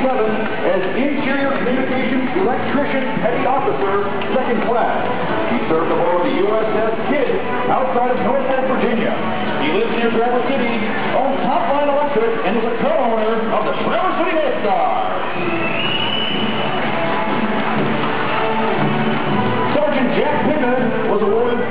as Interior Communications Electrician Petty Officer, 2nd Class. He served aboard the USS Kidd outside of Norfolk, Virginia. He lives near Traverse City, owns Top Line Electric, and is a co-owner of the Traverse City Red Sox.